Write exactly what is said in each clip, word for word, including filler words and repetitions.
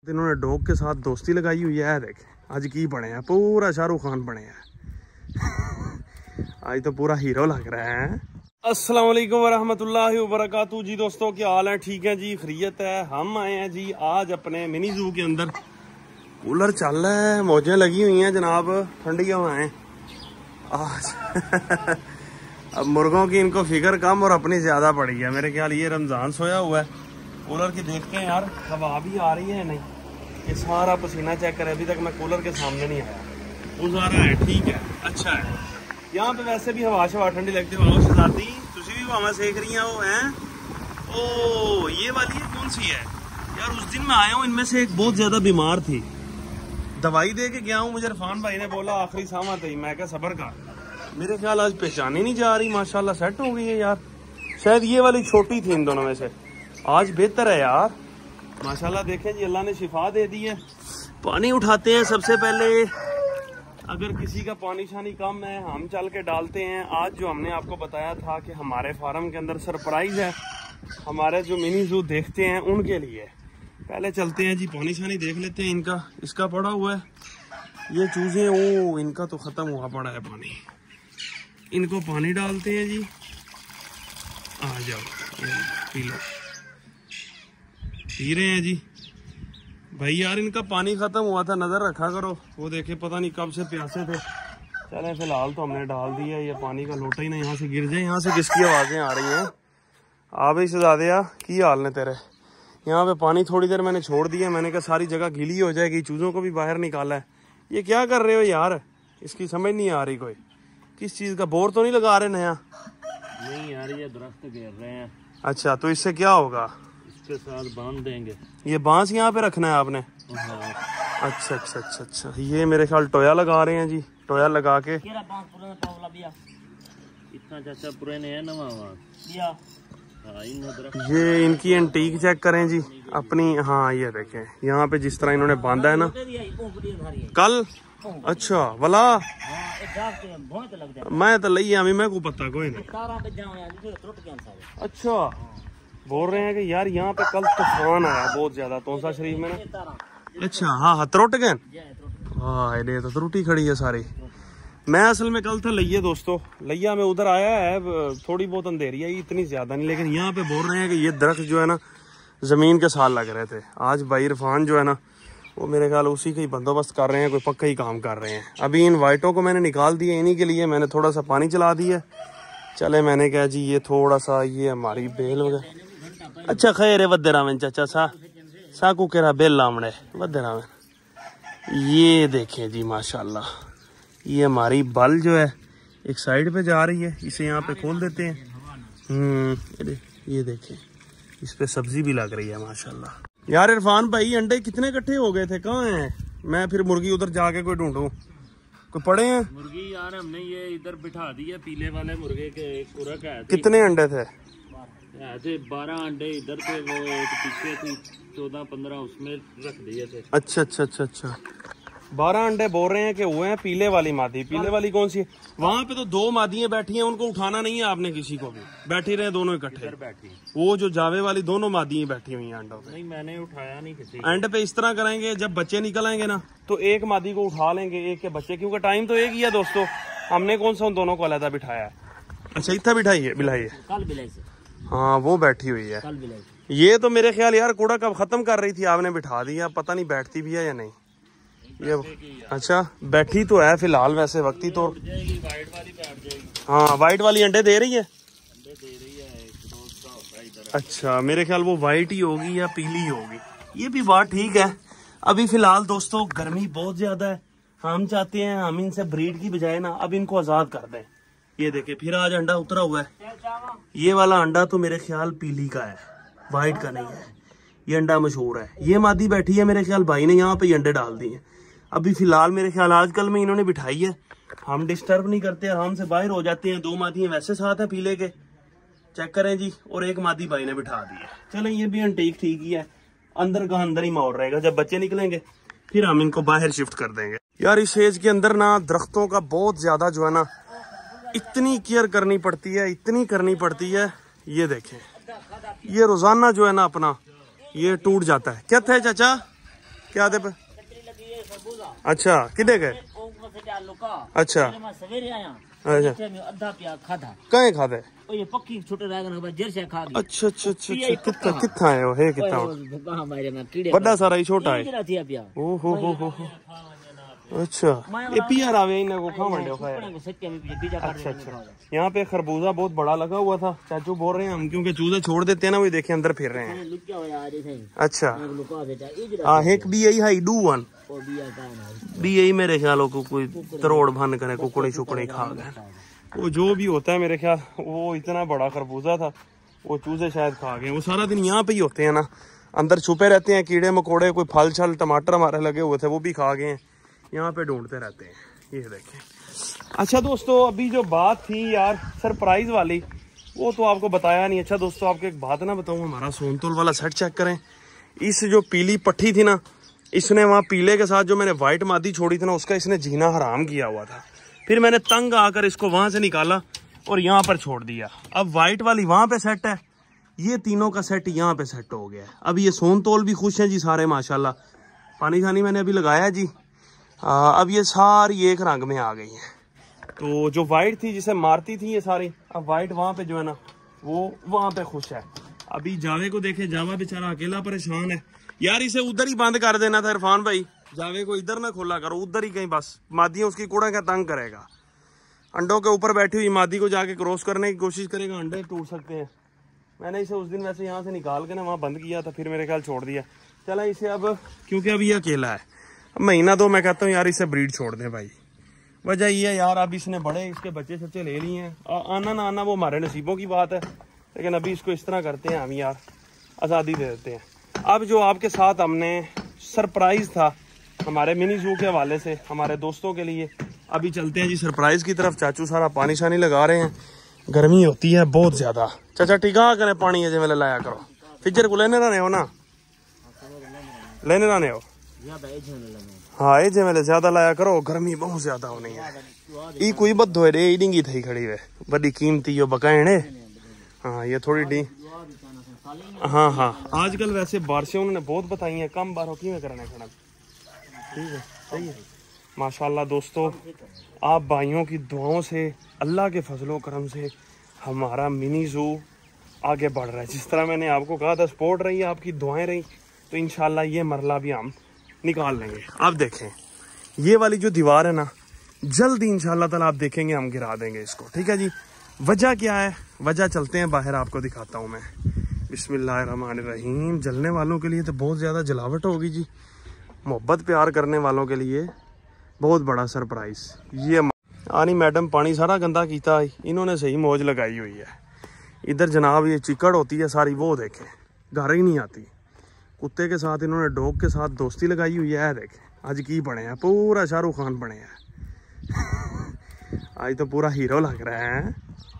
इन्होंने डॉग के साथ दोस्ती लगाई हुई है। देखें आज की बने हैं, पूरा शाहरुख खान बने हैं। आज तो पूरा हीरो लग रहा है। अस्सलाम वालेकुम वरहमतुल्लाहि वबरकातुहू जी। दोस्तों क्या हाल है? ठीक है जी, खैरियत है। हम आए हैं जी आज अपने मिनी जू के अंदर। कूलर चल रहा है, मौजें लगी हुई हैं जनाब, ठंडी हवाएं आज। अब मुर्गों की इनको फिक्र कम और अपनी ज्यादा पड़ी है। मेरे ख्याल ये रमजान सोया हुआ है। कूलर की देखते हैं यार हवा भी आ रही है नहीं। ये सारा पसीना चेक करें, अभी तक मैं कूलर के सामने नहीं आया। वो सारा है, ठीक है, अच्छा है। यहाँ पे वैसे भी हवा शवा ठंडी लगती है। हवा शहजादी तुझी भी हवा सेक रही हैं वो हैं। ओ ये वाली है, कौन सी है यार? उस दिन मैं आया हूँ, इनमें से एक बहुत ज्यादा बीमार थी, दवाई दे के गया हूँ। मुझे इरफान भाई ने बोला आखिरी सामा थी। मैं क्या सबर का, मेरे ख्याल आज पहचानी नहीं जा रही, माशाल्लाह सेट हो गई है यार। शायद ये वाली छोटी थी इन दोनों में से, आज बेहतर है यार माशाल्लाह। देखें जी अल्लाह ने शिफा दे दी है। पानी उठाते हैं सबसे पहले। अगर किसी का पानी शानी कम है हम चल के डालते हैं। आज जो हमने आपको बताया था कि हमारे फार्म के अंदर सरप्राइज है, हमारे जो मिनी जू देखते हैं उनके लिए। पहले चलते हैं जी, पानी शानी देख लेते हैं इनका। इसका पड़ा हुआ है, ये चूजे ओ इनका तो खत्म हुआ पड़ा है पानी। इनको पानी डालते हैं जी। आ जाओ पी लो, पी रहे हैं जी भाई। यार इनका पानी खत्म हुआ था, नजर रखा करो। वो देखे पता नहीं कब से प्यासे थे। चले फिलहाल तो हमने डाल दिया। ये पानी का लोटा ही ना यहाँ से गिर जाए। यहाँ से किसकी आवाजें आ रही हैं? आ भाई शहजादिया की हाल ने तेरे? यहाँ पे पानी थोड़ी देर मैंने छोड़ दिया। मैंने कहा सारी जगह गीली हो जाएगी, चूजों को भी बाहर निकाला है। ये क्या कर रहे हो यार? इसकी समझ नहीं आ रही कोई। किस चीज का बोर तो नहीं लगा रहे नया? नहीं यार ये दरख्त घेर रहे हैं। अच्छा तो इससे क्या होगा? इसके साथ बांध देंगे। ये बांस यहाँ पे रखना है आपने? हाँ। अच्छा अच्छा अच्छा अच्छा। ये मेरे ख्याल टोया लगा रहे हैं जी। टोया लगा के इतना चाचा पुराने है ना। ये इनकी एंटीक चेक करें जी अपनी। हाँ ये देखें यहाँ पे जिस तरह इन्होंने बांधा है ना कल। अच्छा वाला मैं तो लई आमी, मैं को पता कोई नहीं। अच्छा बोल रहे हैं कि यार यहाँ पे कल तूफान आया बहुत ज्यादा तोसा शरीफ में ना। अच्छा हाँ हाँ त्रुट गए। हाँ ये तो त्रुटी खड़ी है सारी। मैं असल में कल था लइया दोस्तों, लइया में उधर आया है। थोड़ी बहुत अंधेरी है, इतनी ज्यादा नहीं। लेकिन यहाँ पे बोल रहे हैं कि ये दरख्त जो है ना जमीन के साथ लग रहे थे। आज भाई इरफान जो है ना वो मेरे ख्याल उसी का ही बंदोबस्त कर रहे हैं, कोई पक्का ही काम कर रहे हैं। अभी इन वाइटों को मैंने निकाल दिया, इन्हीं के लिए मैंने थोड़ा सा पानी चला दिया। चले मैंने कहा जी ये थोड़ा सा ये हमारी बेल वगैरह। अच्छा खैर है वद्दे रावन चाचा सा सा को कह रहा बेल लामड़े वद्दे रावन। ये देखें जी माशाल्लाह, ये हमारी बल जो है एक साइड पे जा रही है। इसे यहाँ पे खोल देते हैं। हम्म ये देखें इस पे सब्जी भी लग रही है माशाल्लाह। यार इरफान भाई अंडे कितने इकट्ठे हो गए थे? कहाँ हैं? मैं फिर मुर्गी उधर जाके कोई ढूंढूं। कोई पड़े हैं मुर्गी? यार हमने ये इधर बिठा दी है, पीले वाले मुर्गे के पूरक है। कितने अंडे थे? ऐसे बारह अंडे इधर थे, वो एक पीछे थी चौदह पंद्रह उसमें रख दिए थे। अच्छा अच्छा अच्छा अच्छा। बारह अंडे बोल रहे हैं कि हुए हैं। पीले वाली मादी, पीले वाली कौन सी है? वहाँ पे तो दो मादियाँ बैठी हैं, उनको उठाना नहीं है आपने किसी को भी। बैठी रहे दोनों इकट्ठे बैठी। वो जो जावे वाली दोनों मादियाँ बैठी हुई हैं अंडों पे। नहीं मैंने उठाया नहीं किसी। एंड पे इस तरह करेंगे, जब बच्चे निकल आएंगे ना तो एक मादी को उठा लेंगे, एक के बच्चे, क्योंकि टाइम तो एक ही है दोस्तों। हमने कौन सा उन दोनों को अलग बिठाया है? अच्छा इतना बिठाई है बिलाई है। कल बिलाई से। हाँ वो बैठी हुई है। कल बिलाई। ये तो मेरे ख्याल यार कूड़ा कब खत्म कर रही थी आपने बिठा दिया, पता नहीं बैठती भी है या नहीं ये। अच्छा बैठी तो है फिलहाल, वैसे वक्ती तो। वाइट वाली बैठ जाएगी। हाँ वाइट वाली अंडे दे रही है। अंडे दे रही है, एक रोज का होता है इधर। अच्छा मेरे ख्याल वो वाइट ही होगी या पीली होगी। ये भी बात ठीक है। अभी फिलहाल दोस्तों गर्मी बहुत ज्यादा है। हम चाहते हैं हम इनसे ब्रीड की बजाय ना अब इनको आजाद कर दें। ये देखे फिर आज अंडा उतरा हुआ है। ये वाला अंडा तो मेरे ख्याल पीली का है, वाइट का नहीं है। ये अंडा मशहूर है। ये मादी बैठी है, मेरे ख्याल भाई ने यहाँ पे अंडे डाल दिए। अभी फिलहाल मेरे ख्याल आजकल में इन्होंने बिठाई है। हम डिस्टर्ब नहीं करते, आराम से बाहर हो जाते हैं। दो मादियाँ वैसे साथ है पीले के, चेक करें जी। और एक मादी भाई ने बिठा दी है। चलें ये भी अंटीक ठीक ही है। अंदर का अंदर ही माहौल रहेगा। जब बच्चे निकलेंगे फिर हम इनको बाहर शिफ्ट कर देंगे। यार इस एज के अंदर ना दरख्तों का बहुत ज्यादा जो है ना इतनी केयर करनी पड़ती है, इतनी करनी पड़ती है। ये देखें ये रोजाना जो है ना अपना ये टूट जाता है। क्या था चाचा? क्या दे पे? अच्छा किधे गए? अच्छा अच्छा अद्धा प्या खाधा कहे खाते? ये पक्की छोटे रह गए जर से खा गई। अच्छा अच्छा अच्छा कितना कितना है वो है कितना बड़ा सारा ही छोटा है। ओ हो हो हो अच्छा ये पिया रावे इन्हें को खा मंडे खाया। अच्छा अच्छा यहाँ पे खरबूजा बहुत बड़ा लगा हुआ था। चाचू बोल रहे हैं हम क्योंकि चूजे छोड़ देते हैं ना वही देखे अंदर फिर रहे हैं। अच्छा हाँ एक भी यही है डू वन भी यही मेरे ख्याल को कोई तरोड़ भन करे कुकड़ी शुकड़ी खा गए वो जो भी होता है मेरे ख्याल। वो इतना बड़ा खरबूजा था वो चूजे शायद खा गए। वो सारा दिन यहाँ पे ही होते हैं ना अंदर छुपे रहते हैं कीड़े मकोड़े कोई फल छल टमाटर हमारे लगे हुए थे वो भी खा गए हैं यहाँ पे ढूंढते रहते हैं। ये देखें। अच्छा दोस्तों अभी जो बात थी यार सरप्राइज वाली वो तो आपको बताया नहीं। अच्छा दोस्तों आपको एक बात ना बताऊँ हमारा सोनतोल वाला सेट चेक करें। इस जो पीली पट्टी थी ना इसने वहाँ पीले के साथ जो मैंने व्हाइट मादी छोड़ी थी ना उसका इसने जीना हराम किया हुआ था। फिर मैंने तंग आकर इसको वहां से निकाला और यहाँ पर छोड़ दिया। अब व्हाइट वाली वहां पे सेट है ये तीनों का सेट यहाँ पे सेट हो गया है। अब ये सोनतोल भी खुश हैं जी सारे माशाल्लाह। पानी खानी मैंने अभी लगाया जी। आ, अब ये सारी एक रंग में आ गई है। तो जो व्हाइट थी जिसे मारती थी ये सारी अब व्हाइट वहां पे जो है ना वो वहां पे खुश है। अभी जावे को देखे जावा बेचारा अकेला परेशान है यार। इसे उधर ही बंद कर देना था इरफान भाई। जावे को इधर ना खोला करो उधर ही कहीं बस मादियाँ उसकी कूड़ा का तंग करेगा। अंडों के ऊपर बैठी हुई मादी को जाके क्रॉस करने की कोशिश करेगा अंडे टूट सकते हैं। मैंने इसे उस दिन वैसे यहाँ से निकाल के ना वहाँ बंद किया था फिर मेरे ख्याल छोड़ दिया। चला इसे अब क्योंकि अभी ये अकेला है महीना दो मैं कहता हूँ यार इसे ब्रीड छोड़ दें भाई। वजह ये है यार अब इसने बड़े इसके बच्चे सच्चे ले लिए हैं। आना ना आना वो हमारे नसीबों की बात है लेकिन अभी इसको इस तरह करते हैं हम यार आज़ादी दे देते हैं। अब जो आपके साथ हमने सरप्राइज था हमारे मिनी जू के हवाले से हमारे दोस्तों के लिए अभी चलते हैं जी सरप्राइज की तरफ। चाचू सारा पानी शानी लगा रहे हैं। गर्मी होती है बहुत ज्यादा। चाचा टिका करें पानी है जिम्मे लाया करो फिजर को लेने रहने हो ना लेने रहने हो हाँ ये जिम्मे ज्यादा लाया करो गर्मी बहुत ज्यादा होनी है। ई कोई बद्दो है रे डिंगी थी खड़ी है बड़ी कीमती यो बकाने। हाँ ये थोड़ी डी हाँ हाँ आजकल वैसे बारिशें उन्होंने बहुत बताई हैं कम बार की में करने खड़ा ठीक है सही है माशाल्लाह। दोस्तों आप भाइयों की दुआओं से अल्लाह के फजलो करम से हमारा मिनी जू आगे बढ़ रहा है। जिस तरह मैंने आपको कहा था सपोर्ट रही आपकी दुआएं रही तो इंशाल्लाह ये मरला भी हम निकाल लेंगे। अब देखें ये वाली जो दीवार है ना जल्दी इंशाल्लाह ताला आप देखेंगे हम गिरा देंगे इसको ठीक है जी। वजह क्या है वजह चलते हैं बाहर आपको दिखाता हूँ मैं। बिस्मिल्लाहिर्रहमानिर्रहीम। जलने वालों के लिए तो बहुत ज़्यादा जलावट होगी जी। मोहब्बत प्यार करने वालों के लिए बहुत बड़ा सरप्राइज। ये आनी मैडम पानी सारा गंदा किया इन्होंने सही मौज लगाई हुई है। इधर जनाब ये चिकड़ होती है सारी वो देखें घर ही नहीं आती। कुत्ते के साथ इन्होंने डॉग के साथ दोस्ती लगाई हुई है। देखें आज की बने हैं पूरा शाहरुख खान बने हैं आज तो पूरा हीरो लग रहा है।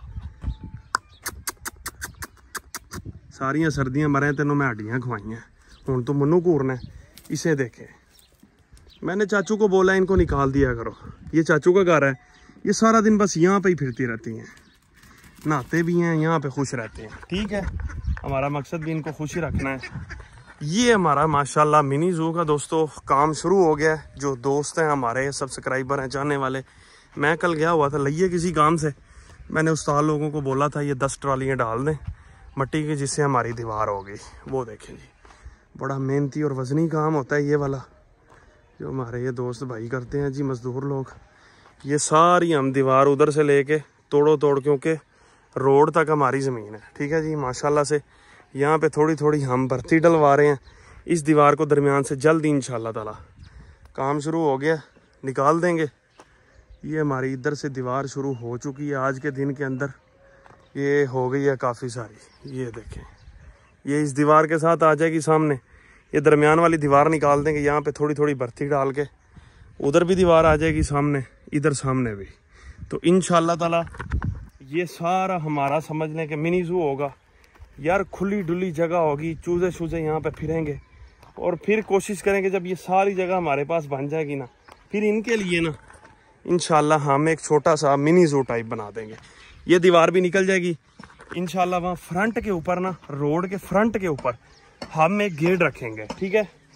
सारियां सर्दियां मरे तेनों मैं हड्डियां खवाई हैं हूँ तो मनु घूरना। इसे देखे मैंने चाचू को बोला इनको निकाल दिया करो। ये चाचू का घर है ये सारा दिन बस यहाँ पे ही फिरती रहती हैं नहाते भी हैं यहाँ पे खुश रहते हैं ठीक है। हमारा मकसद भी इनको खुश ही रखना है। ये हमारा माशाल्लाह मिनी जू का दोस्तों काम शुरू हो गया है। जो दोस्त हैं हमारे सब्सक्राइबर हैं चाहने वाले मैं कल गया हुआ था लइए किसी काम से मैंने उस्ताद लोगों को बोला था ये दस ट्रालियाँ डाल दें मट्टी की जिससे हमारी दीवार हो गई। वो देखें जी बड़ा मेहनती और वजनी काम होता है ये वाला जो हमारे ये दोस्त भाई करते हैं जी मजदूर लोग। ये सारी हम दीवार उधर से लेके तोड़ो तोड़ क्योंकि रोड तक हमारी ज़मीन है ठीक है जी माशाल्लाह से। यहाँ पे थोड़ी थोड़ी हम भर्ती डलवा रहे हैं इस दीवार को दरमियान से जल्दी इंशाल्लाह ताला काम शुरू हो गया निकाल देंगे। ये हमारी इधर से दीवार शुरू हो चुकी है आज के दिन के अंदर ये हो गई है काफ़ी सारी। ये देखें ये इस दीवार के साथ आ जाएगी सामने। ये दरमियान वाली दीवार निकाल देंगे यहाँ पे थोड़ी थोड़ी बर्ती डाल के उधर भी दीवार आ जाएगी सामने इधर सामने भी। तो इंशाल्लाह ताला ये सारा हमारा समझ लें कि मिनी जू होगा यार। खुली डुली जगह होगी चूजे शूजे यहाँ पे फिरेंगे और फिर कोशिश करेंगे जब ये सारी जगह हमारे पास बन जाएगी ना फिर इनके लिए ना इंशाल्लाह हम एक छोटा सा मिनी जू टाइप बना देंगे। ये दीवार भी निकल जाएगी इंशाल्लाह। वहाँ फ्रंट के ऊपर ना रोड के फ्रंट के ऊपर हम एक गेट रखेंगे ठीक है।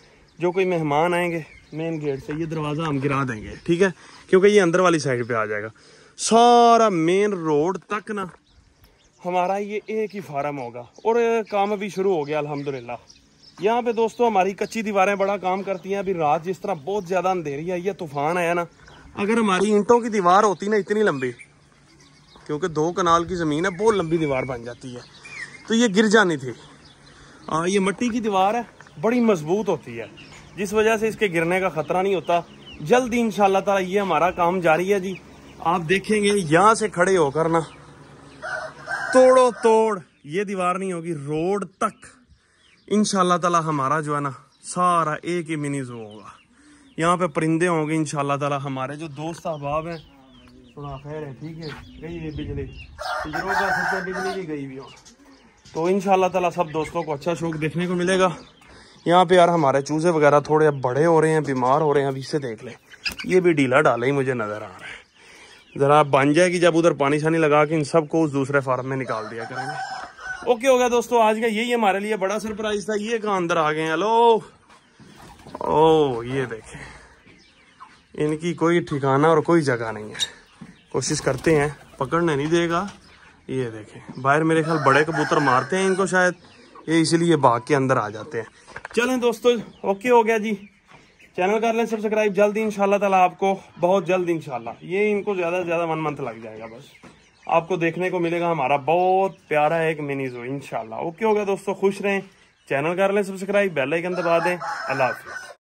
जो कोई मेहमान आएंगे मेन गेट से ये दरवाज़ा हम गिरा देंगे, ठीक है, क्योंकि ये अंदर वाली साइड पे आ जाएगा। सारा मेन रोड तक ना हमारा ये एक ही फार्म होगा और काम अभी शुरू हो गया अल्हम्दुलिल्लाह। यहाँ पे दोस्तों हमारी कच्ची दीवारें बड़ा काम करती हैं। अभी रात जिस तरह बहुत ज़्यादा अंधेरी है, ये तूफान आया ना, अगर हमारी ईंटों की दीवार होती ना इतनी लंबी, क्योंकि दो कनाल की ज़मीन है, बहुत लंबी दीवार बन जाती है, तो ये गिर जानी थी। आ, ये मिट्टी की दीवार है, बड़ी मजबूत होती है, जिस वजह से इसके गिरने का खतरा नहीं होता। जल्दी इंशाल्लाह ताला ये हमारा काम जारी है जी। आप देखेंगे यहाँ से खड़े होकर ना तोड़ो तोड़ ये दीवार नहीं होगी, रोड तक इंशाल्लाह ताला हमारा जो है ना सारा एक ही मिनी ज़ू होगा। यहाँ पे परिंदे होंगे इंशाल्लाह ताला। हमारे जो दोस्त अहबाब हैं, सुना खैर है, ठीक है, गई है बिजली, पिंजरों का सबसे बिजली भी गई भी हो, तो इंशाल्लाह ताला सब दोस्तों को अच्छा शौक देखने को मिलेगा। यहाँ पे यार हमारे चूजे वगैरह थोड़े बड़े हो रहे हैं, बीमार हो रहे हैं, अभी इसे देख ले, ये भी ढीला डाला ही मुझे नजर आ रहा है। जरा बन जाएगी जब उधर पानी शानी लगा के इन सबको उस दूसरे फार्म में निकाल दिया करेंगे। ओके हो गया दोस्तों, आज का यही हमारे लिए बड़ा सरप्राइज था। ये कहाँ अंदर आ गए हैं, हेलो, ओ ये देखें, इनकी कोई ठिकाना और कोई जगह नहीं है। कोशिश करते हैं, पकड़ने नहीं देगा। ये देखें बाहर मेरे ख्याल बड़े कबूतर मारते हैं इनको शायद, ये इसलिए भाग के अंदर आ जाते हैं। चलें दोस्तों, ओके हो गया जी। चैनल कर लें सब्सक्राइब, जल्दी इंशाल्लाह ताला आपको, बहुत जल्द इंशाल्लाह, ये इनको ज़्यादा से ज़्यादा वन मंथ लग जाएगा, बस आपको देखने को मिलेगा हमारा बहुत प्यारा एक मिनी ज़ू इंशाल्लाह। ओके हो गया दोस्तों, खुश रहें, चैनल कर लें सब्सक्राइब, बेल आइकन दबा दें। अल्लाह हाफिज़।